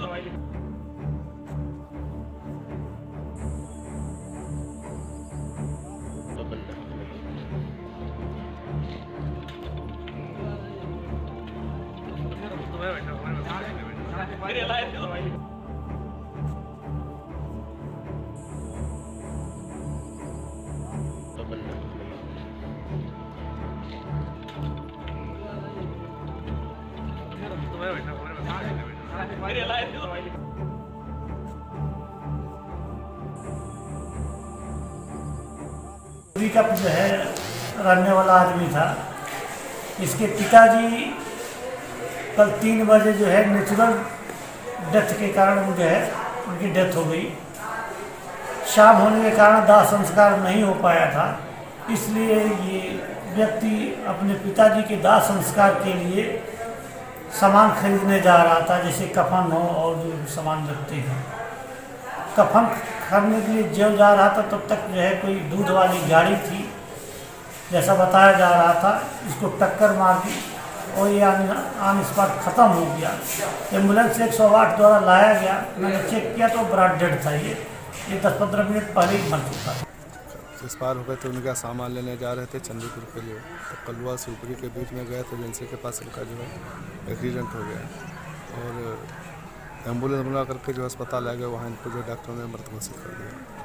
का जो है रहने वाला आदमी था। इसके पिताजी कल 3 बजे जो है नेचुरल डेथ के कारण जो है उनकी डेथ हो गई। शाम होने के कारण दाह संस्कार नहीं हो पाया था, इसलिए ये व्यक्ति अपने पिताजी के दाह संस्कार के लिए सामान खरीदने जा रहा था, जैसे कफन हो और जो सामान लगते हैं। कफन खरीदने के लिए जो जा रहा था तब तक जो है कोई दूध वाली गाड़ी थी, जैसा बताया जा रहा था, इसको टक्कर मार दी और ये ऑन स्पॉट ख़त्म हो गया। एम्बुलेंस 108 द्वारा लाया गया। मैंने चेक किया तो ब्राड डेड था। ये 10-15 मिनट पहले ही मर चुका था। इस पार हो गए थे, उनका सामान लेने जा रहे थे चंडीपुर के लिए, तो कलवा से ऊपरी के बीच में गए तो एजेंसी के पास उनका जो है एक्सीडेंट हो गया और एम्बुलेंस बुला करके जो अस्पताल आ गया, वहाँ इनको जो डॉक्टरों ने मृत घोषित कर दिया।